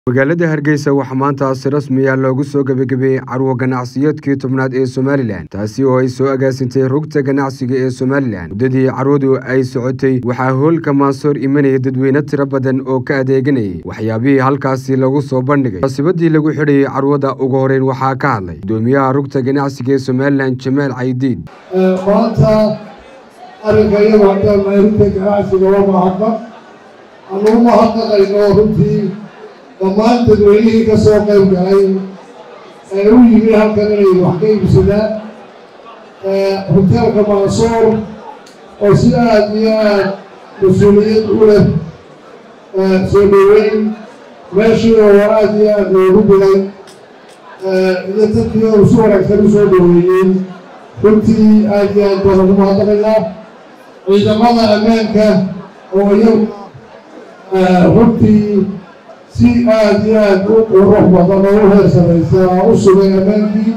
magaalada Hargeysa waxaa maanta si rasmi ah loogu soo gabagabeeyay carwo ganacsiyeedkii tobnaad ee Somaliland taasi oo ay soo agaasintay rugta ganacsiga ee Somaliland muddadii carwadu ay socotay waxaa hoolka Mansoor imanayay dadweyne tiro badan oo ka adeeganayay waxyaabihii halkaasi lagu soo bandhigay munaasabadii lagu xidhay carwada ugu horeyn waxaa ka hadlay gudoomiyaha rugta ganacsiga ee Somaliland Jamaal Caydiid maanta aragayada hadda rugta ganacsiga waa mahadnaq anuu mahadnaqayno runtii dhammaan dadweynihii ka soo qayb galay ee u yimi halkan inay wax ka iibsadaan hoteelka Mansoor oo si aad iyo aad mas-uuliyad u leh soo dhaweyn meeshii oo aad iyo aad loogu bilay iyo dadkii oo si wanaagsan u soo dhaweeyey runtii aad iyo aad baan ugu mahadnaqaynaa ciidamada ammaanka oo iyagu runtii si aad iyo aad u qurux badan oo u heersanaysa u sugay ammaankii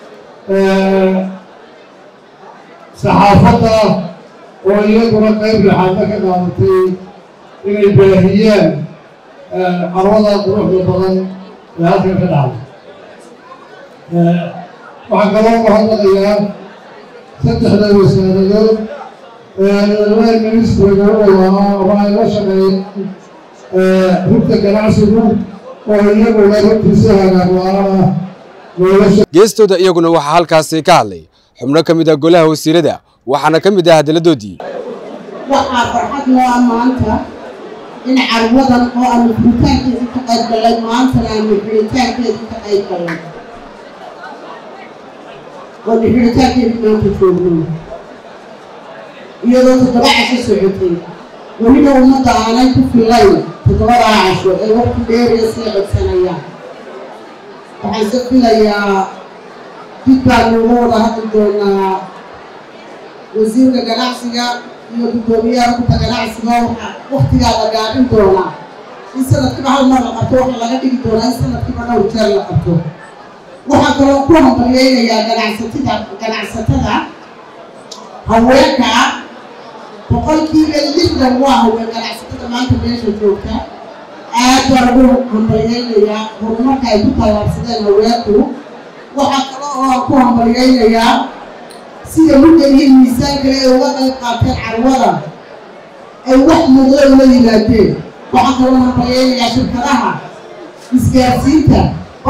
saxaafadda oo iyaguna qayb laxaadna ka qaadatay inay baahiyaan carwada quruxda badan ee halkan ka dhacday waxaan kaloo mahadnaqayaa saddexda wasaaradood ministriga oo ay la shaqeeyeen rugta ganacsigu oo iyaguna runtiisa hagaagwaana geestooda iyaguna waxaa halkaasi ka hadlay xubno ka mid ah golaha wasiirada waxaana ka mid ah hadaladoodii waxaa farxad noo ah maanta in carwadan oo aanu furitaankeedii ka qayb galay maantana aanu xiritaankeedii ka qayb galay oo xiritaankeedii maanta joogno iyadoo 7 casho socotay weliba ummadda aanay ku filayn 7 casho ee waqti dheer iyo sii codsanayaan waxaan soo filayaa dib baan ugu wada hadli doonaa wasiirka ganacsiga iyo gudoomiyaha rugta ganacsiga waqtigaa la gaadhin doonaa in sanadkiiba hal mar la qabto waxa laga dhigi doonaa in sanadkiiba dhowr jeer la qabto waxaa kaloo ku hambalyeynayaa ganacsatada haweenka boqolkiiba 60 waa haween ganacsatada maanta meesha joogta aad baan ugu hambalyeynayaa horumarka ay ku tallaabsadeen haweenku waxaa kaloo oo ku hambalyeynayaa sida muddayihiin miisaan kale ee uga qayb qaateen carwada ay wax muuqda ula yimaadeen waxaa kaloo hambalyeynayaa shirkadaha isgaarsiinta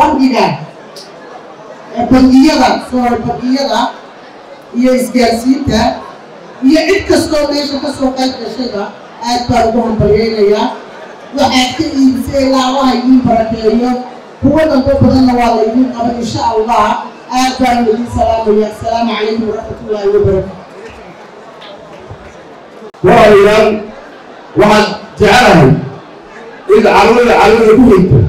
bangiyada iyo isgaarsiinta iyo cid kastoo meesha ka soo qayb gashayba aad baan ugu hambalyeynayaa waxaad ka iibisay ilaa allaha idiin barakeeyo kuwa danbo badanna waa la idiin qaba insha allah aad baan idiin salaamaya assalaamu calaykum waraxmatullaahi wabarakaatu waayaal waxaan jecelahay in carwada ku hegto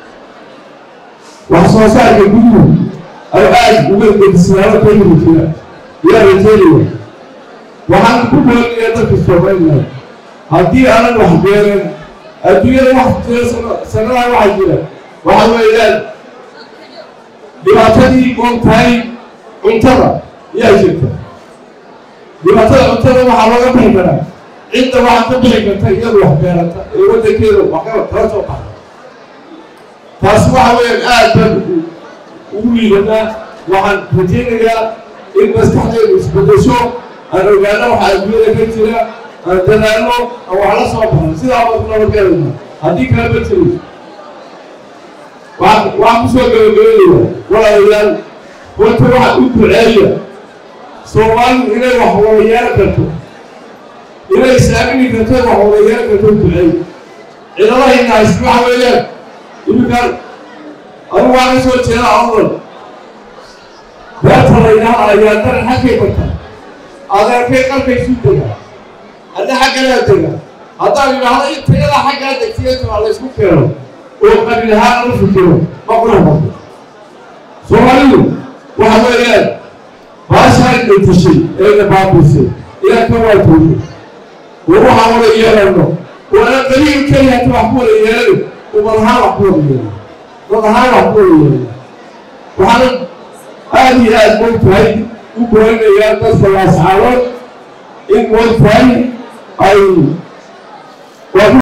wax soo saarka guduhu ay aad uga gedisnaado ka yimi jira yaa rajeynaya waxaan ku booliyaa dadka Soomaaliland haddii aanan wax beeran adduunyada wax sanadaha waxa jira waxa weeyaan dhibaatadii goontahay cuntada yaa jirta dhibaatada cuntada waxaa looga bixi karaa cidda waxaa ka bixi karta iyadu wax beerata ee waddankeeda waxba kala soo baxda taasi waxa weeyaan aad baan ugu liidanaa waxaan rajeynayaa in maskaxdeedu isbedesho aan ogaano waxa adduunyada ka jira aan dadaalno aan wax la soo baxno sidaa baad ku nabadgelayna haddii kale ma jirin waxaan ku soo gabagabeynaya walaalayaal horta waxa u duceeya Soomaalidu inay wax wada yeelan karto inay islaamini karto wax wada yeelan karto duceeya ciidamahayna haysta waxa weeyaan iminkan anigu waan ka soo jeeda awdal beerta laynaha ayaa daran xagkay barta adeerkay qalkaysu dega hadda xagganaa dega haddaan idhaahdo intayada xaggaa degtiyada la isku keeno oo qabiil ahaan la fikiro ma qurux badan Soomaalidu waxa weeyaan baashaa intashay ee baabisay ilaa ka waajibay waxa wada yeelano wala qaliil kaliya wax ku wada yeelano umaraha wax ku wada yeelano wadaha wax ku wada yeelano waxaan aad iyo aad moogtahay u goynayaa dadka la saaro in moogtahay ay